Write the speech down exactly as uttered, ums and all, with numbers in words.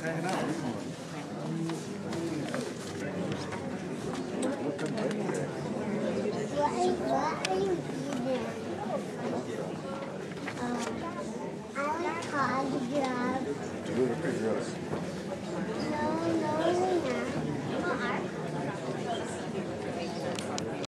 hanging out. What are you eating? Um, I like hot dogs. Deliver pig roast.